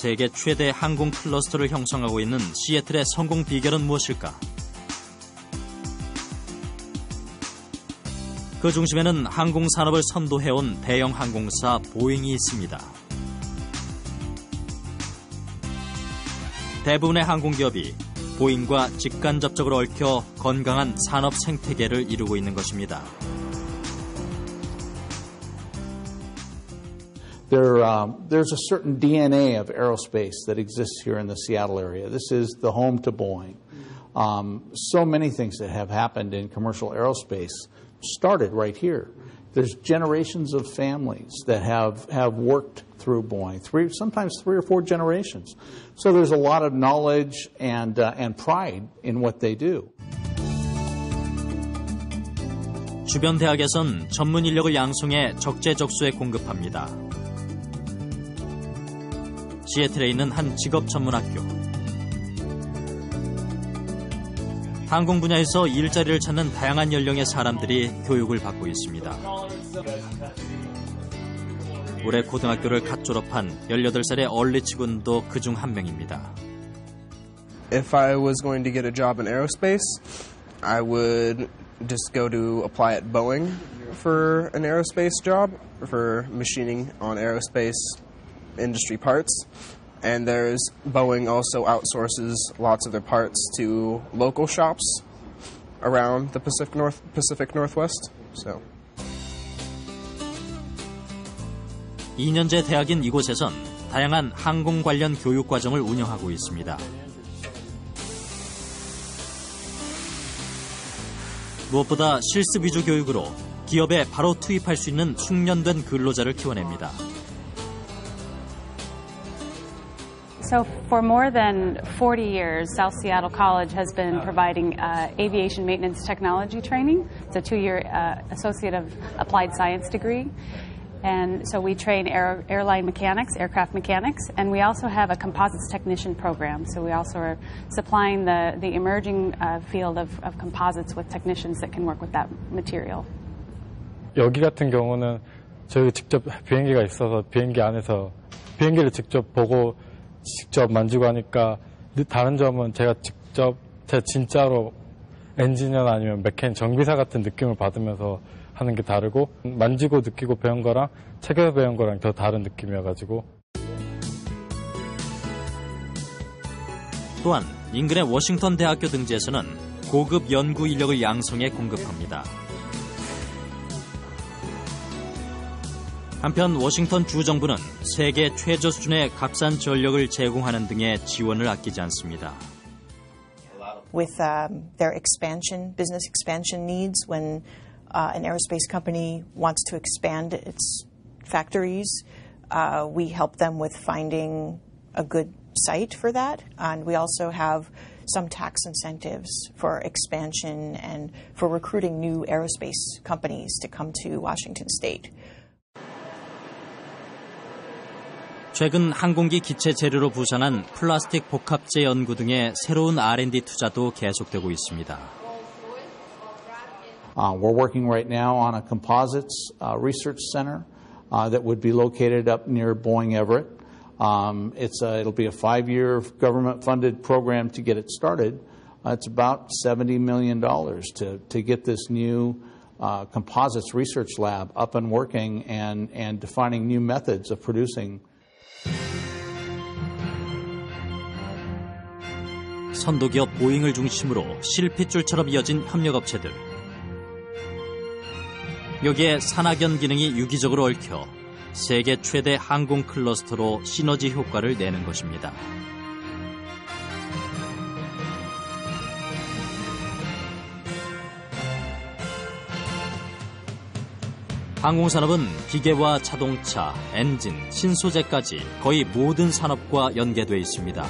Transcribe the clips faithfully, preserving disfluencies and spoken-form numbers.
세계 최대 항공 클러스터를 형성하고 있는 시애틀의 성공 비결은 무엇일까? 그 중심에는 항공산업을 선도해온 대형 항공사 보잉이 있습니다. 대부분의 항공기업이 보잉과 직간접적으로 얽혀 건강한 산업 생태계를 이루고 있는 것입니다. There, um, there's a certain D N A of aerospace that exists here in the Seattle area. This is the home to Boeing. Um, so many things that have happened in commercial aerospace started right here. There's generations of families that have, have worked through Boeing, three, sometimes three or four generations. So there's a lot of knowledge and, uh, and pride in what they do. 주변 대학에선 전문 인력을 양성해 적재적소에 공급합니다. 시애틀에 있는 한 직업 전문학교. 항공 분야에서 일자리를 찾는 다양한 연령의 사람들이 교육을 받고 있습니다. 올해 고등학교를 갓 졸업한 열여덟 살의 얼리치 군도 그중 한 명입니다. If I was going to get a job in aerospace, I would just go to apply at Boeing for an aerospace job, for machining on aerospace industry parts. And there's Boeing also outsources lots of their parts to local shops around the Pacific North Pacific Northwest. So 이 년제 대학인 이곳에선 다양한 항공 관련 교육 과정을 운영하고 있습니다. 무엇보다 실습 위주 교육으로 기업에 바로 투입할 수 있는 숙련된 근로자를 키워냅니다. So for more than forty years, South Seattle College has been providing uh, aviation maintenance technology training. It's a two-year uh, Associate of Applied Science degree. And so we train air, airline mechanics, aircraft mechanics, and we also have a composites technician program. So we also are supplying the, the emerging uh, field of, of composites with technicians that can work with that material. 여기 같은 경우는 저희 직접 비행기가 있어서 비행기 안에서 비행기를 직접 보고 직접 만지고 하니까 다른 점은 제가 직접 제 진짜로 엔지니어나 아니면 메케니컬 정비사 같은 느낌을 받으면서 하는 게 다르고 만지고 느끼고 배운 거랑 책에서 배운 거랑 더 다른 느낌이어가지고 또한 인근의 워싱턴 대학교 등지에서는 고급 연구 인력을 양성해 공급합니다. 한편 워싱턴 주정부는 세계 최저 수준의 값싼 전력을 제공하는 등의 지원을 아끼지 않습니다. With um, their expansion, business expansion needs, when uh, an aerospace company wants to expand its factories, uh, we help them with finding a good site for that. And we also have some tax incentives for expansion and for recruiting new aerospace companies to come to Washington State. 최근 항공기 기체 재료로 부산한 플라스틱 복합재 연구 등의 새로운 알 앤 디 투자도 계속되고 있습니다. Uh, we're working right now on a composites uh, research center uh, that would be located up near Boeing Everett. Um, it's a, it'll be a five-year government-funded program to get it started. Uh, it's about seventy million dollars to, to get this new uh, composites research lab up and working and, and defining new methods of producing. 선도기업 보잉을 중심으로 실핏줄처럼 이어진 협력업체들. 여기에 산학연 기능이 유기적으로 얽혀 세계 최대 항공 클러스터로 시너지 효과를 내는 것입니다. 항공산업은 기계와 자동차, 엔진, 신소재까지 거의 모든 산업과 연계되어 있습니다.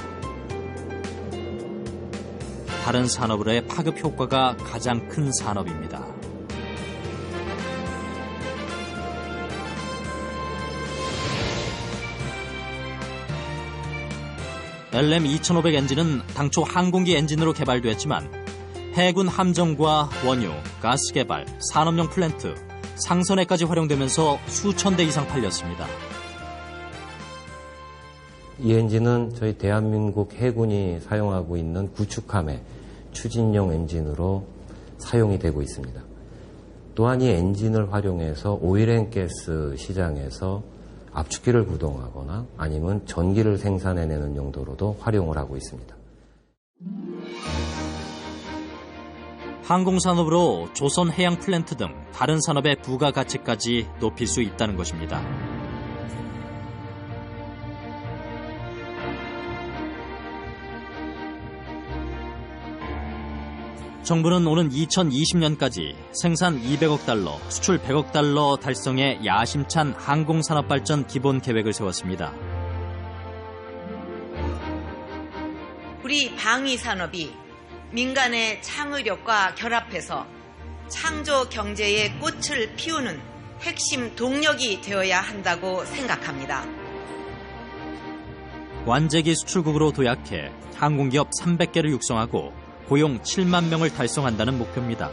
다른 산업으로의 파급 효과가 가장 큰 산업입니다. 엘엠 이천오백 엔진은 당초 항공기 엔진으로 개발됐지만 해군 함정과 원유, 가스 개발, 산업용 플랜트, 상선에까지 활용되면서 수천 대 이상 팔렸습니다. 이 엔진은 저희 대한민국 해군이 사용하고 있는 구축함의 추진용 엔진으로 사용이 되고 있습니다. 또한 이 엔진을 활용해서 오일앤가스 시장에서 압축기를 구동하거나 아니면 전기를 생산해내는 용도로도 활용을 하고 있습니다. 항공산업으로 조선 해양 플랜트 등 다른 산업의 부가가치까지 높일 수 있다는 것입니다. 정부는 오는 이천이십 년까지 생산 이백억 달러, 수출 백억 달러 달성의 야심찬 항공산업 발전 기본 계획을 세웠습니다. 우리 방위산업이 민간의 창의력과 결합해서 창조 경제의 꽃을 피우는 핵심 동력이 되어야 한다고 생각합니다. 완제기 수출국으로 도약해 항공기업 삼백 개를 육성하고 고용 칠만 명을 달성한다는 목표입니다.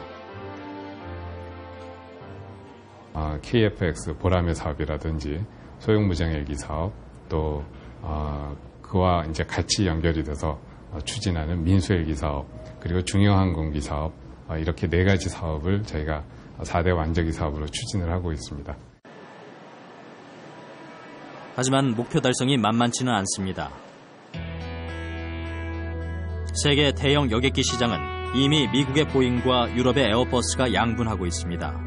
어, 케이에프엑스 보람의 사업이라든지 소형무장헬기 사업, 또 어, 그와 이제 같이 연결이 돼서 어, 추진하는 민수헬기 사업, 그리고 중형항공기 사업, 어, 이렇게 네 가지 사업을 저희가 사 대 완제기 사업으로 추진을 하고 있습니다. 하지만 목표 달성이 만만치는 않습니다. 세계 대형 여객기 시장은 이미 미국의 보잉과 유럽의 에어버스가 양분하고 있습니다.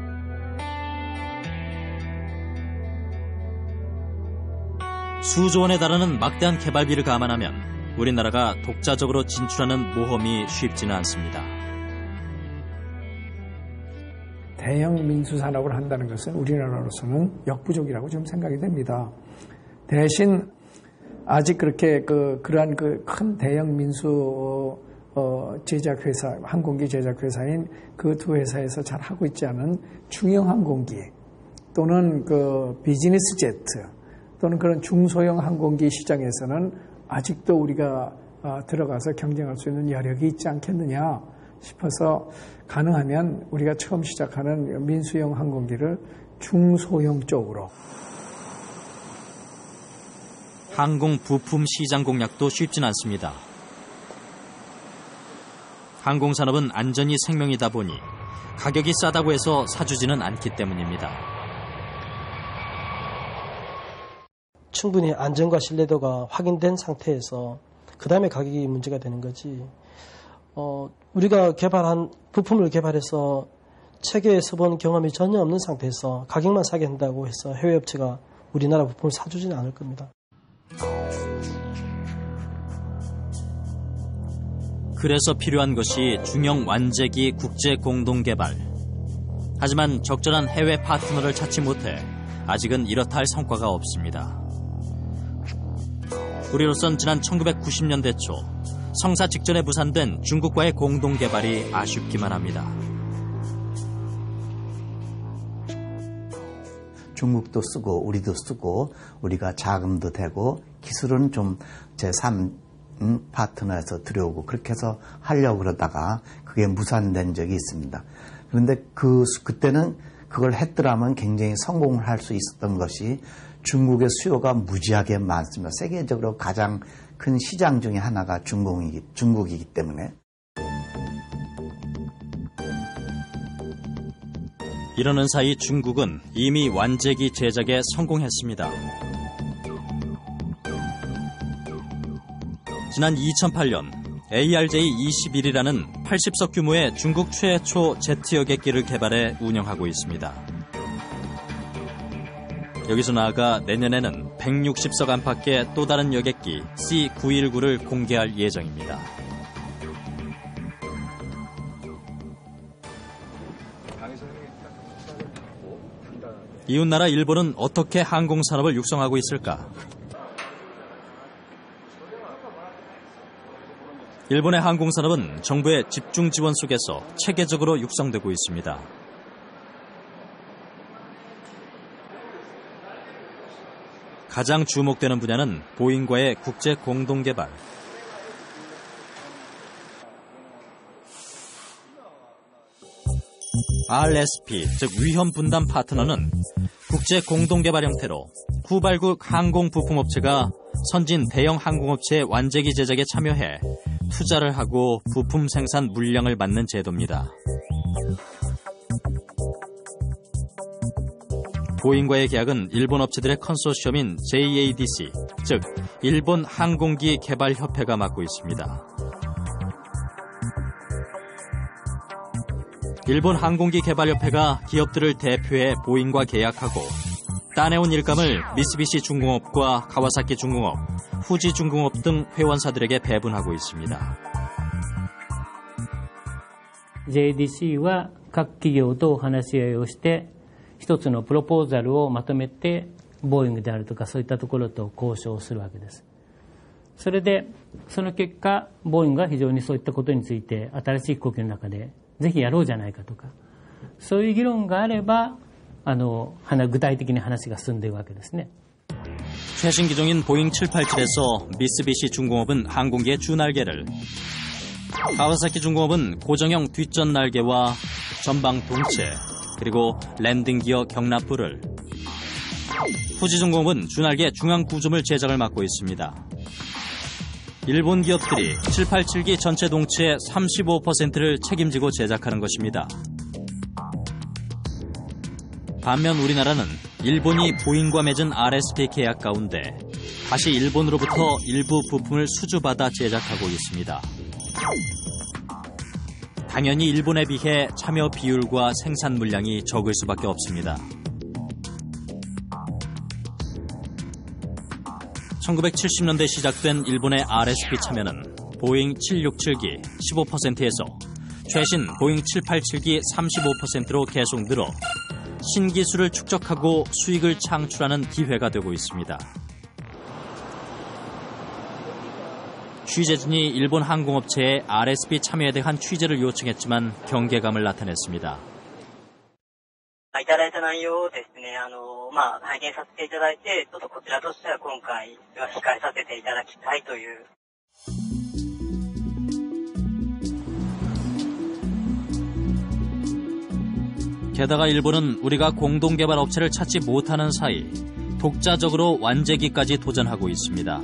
수조 원에 달하는 막대한 개발비를 감안하면 우리나라가 독자적으로 진출하는 모험이 쉽지는 않습니다. 대형 민수산업을 한다는 것은 우리나라로서는 역부족이라고 좀 생각이 됩니다. 대신 아직 그렇게 그 그러한 그 큰 대형 민수 어, 제작 회사, 항공기 제작 회사인 그 두 회사에서 잘 하고 있지 않은 중형 항공기 또는 그 비즈니스 제트 또는 그런 중소형 항공기 시장에서는 아직도 우리가 어, 들어가서 경쟁할 수 있는 여력이 있지 않겠느냐 싶어서 가능하면 우리가 처음 시작하는 민수형 항공기를 중소형 쪽으로. 항공 부품 시장 공략도 쉽진 않습니다. 항공산업은 안전이 생명이다 보니 가격이 싸다고 해서 사주지는 않기 때문입니다. 충분히 안전과 신뢰도가 확인된 상태에서 그 다음에 가격이 문제가 되는 거지. 어, 우리가 개발한 부품을 개발해서 체계에 써본 경험이 전혀 없는 상태에서 가격만 사게 한다고 해서 해외 업체가 우리나라 부품을 사주지는 않을 겁니다. 그래서 필요한 것이 중형 완제기 국제 공동 개발. 하지만 적절한 해외 파트너를 찾지 못해 아직은 이렇다 할 성과가 없습니다. 우리로선 지난 천구백구십 년대 초 성사 직전에 무산된 중국과의 공동 개발이 아쉽기만 합니다. 중국도 쓰고 우리도 쓰고 우리가 자금도 되고 기술은 좀 제삼 파트너에서 들여오고 그렇게 해서 하려고 그러다가 그게 무산된 적이 있습니다. 그런데 그, 그때는 그걸 했더라면 굉장히 성공을 할 수 있었던 것이 중국의 수요가 무지하게 많습니다. 세계적으로 가장 큰 시장 중에 하나가 중국이기, 중국이기 때문에. 이러는 사이 중국은 이미 완제기 제작에 성공했습니다. 지난 이천팔 년 에이알제이 이십일이라는 팔십 석 규모의 중국 최초 제트 여객기를 개발해 운영하고 있습니다. 여기서 나아가 내년에는 백육십 석 안팎의 또 다른 여객기 씨 구백십구를 공개할 예정입니다. 이웃나라 일본은 어떻게 항공산업을 육성하고 있을까? 일본의 항공산업은 정부의 집중 지원 속에서 체계적으로 육성되고 있습니다. 가장 주목되는 분야는 보잉과의 국제 공동 개발. 알에스피, 즉 위험 분담 파트너는 국제 공동 개발 형태로 후발국 항공 부품 업체가 선진 대형 항공업체의 완제기 제작에 참여해 투자를 하고 부품 생산 물량을 받는 제도입니다. 보잉과의 계약은 일본 업체들의 컨소시엄인 제이에이디씨, 즉 일본 항공기 개발 협회가 맡고 있습니다. 일본 항공기 개발 협회가 기업들을 대표해 보잉과 계약하고 따내온 일감을 미쓰비시 중공업과 가와사키 중공업, 후지 중공업 등 회원사들에게 배분하고 있습니다. 제이에이디씨 は各企業とお話し合いをして一つのプロポーザルをまとめてボーイングであるとかそういったところと交渉するわけです。それでその結果ボーイングが非常にそういったことについて新しい飛行機の中でぜひやろうじゃないかとかそういう議論があればあの具体的に話が進んでいるわけですね。 최신 기종인 보잉 칠팔칠에서 미쓰비시 중공업은 항공기의 주날개를, 가와사키 중공업은 고정형 뒷전 날개와 전방 동체, 그리고 랜딩 기어 경납부를, 후지 중공업은 주날개 중앙 구조물 제작을 맡고 있습니다. 일본 기업들이 칠팔칠기 전체 동체의 삼십오 퍼센트를 책임지고 제작하는 것입니다. 반면 우리나라는 일본이 보잉과 맺은 알에스피 계약 가운데 다시 일본으로부터 일부 부품을 수주받아 제작하고 있습니다. 당연히 일본에 비해 참여 비율과 생산 물량이 적을 수밖에 없습니다. 천구백칠십 년대 시작된 일본의 알에스피 참여는 보잉 칠백육십칠기 십오 퍼센트에서 최신 보잉 칠팔칠기 삼십오 퍼센트로 계속 늘어 신기술을 축적하고 수익을 창출하는 기회가 되고 있습니다. 취재진이 일본 항공업체의 알에스피 참여에 대한 취재를 요청했지만 경계감을 나타냈습니다. いただいた内容をですね、あの、まあ、拝見させていただいて、ちょっとこちらとしては今回は控えさせていただきたいという。 게다가 일본은 우리가 공동개발 업체를 찾지 못하는 사이 독자적으로 완제기까지 도전하고 있습니다.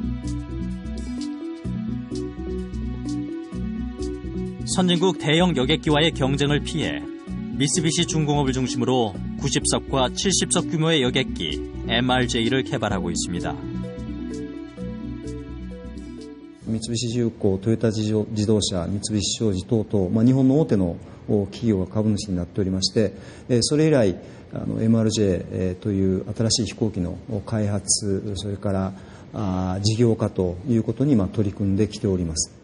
선진국 대형 여객기와의 경쟁을 피해 미쓰비시 중공업을 중심으로 구십 석과 칠십 석 규모의 여객기 엠알제이를 개발하고 있습니다. 三菱重工、トヨタ自動車、三菱商事等々、まあ、日本の大手の企業が株主になっておりまして、それ以来あの エムアールジェー という新しい飛行機の開発、それからあ事業化ということにまあ取り組んできております。